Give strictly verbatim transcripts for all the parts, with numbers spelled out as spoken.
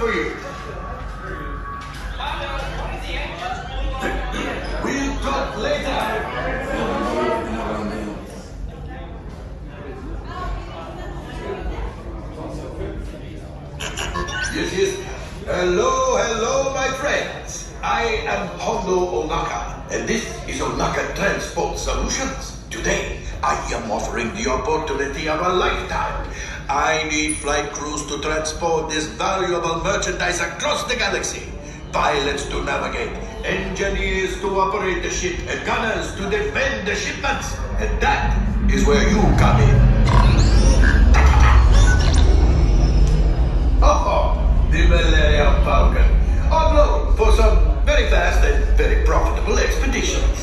for you. We'll talk later. Yes, yes. Hello, hello, my friends. I am Hondo Onaka, and this is Onaka Transport Solutions. Today, I am offering the opportunity of a lifetime. I need flight crews to transport this valuable merchandise across the galaxy. Pilots to navigate, engineers to operate the ship, and gunners to defend the shipments. And that is where you come in. Oh, the Millennium Falcon. On loan for some very fast and very profitable expeditions.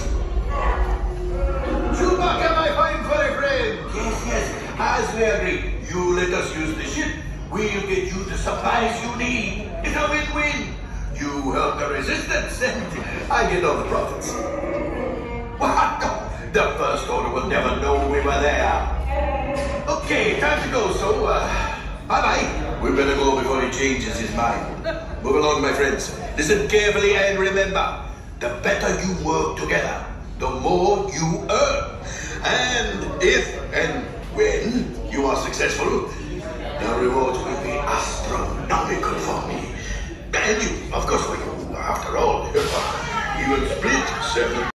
Chewbacca, my fine furry friend. Yes, yes, as we agreed, you let us use the ship. We'll get you the supplies you need. It's a win-win. You help the resistance, and I get all the profits. What? The First Order will never know we were there. Okay, time to go, so, uh, bye-bye. We better go before he changes his mind. Move along, my friends. Listen carefully and remember, the better you work together, the more you earn. And if and when you are successful, the rewards will be astronomical for me. And you, of course, for you. After all, even split seven.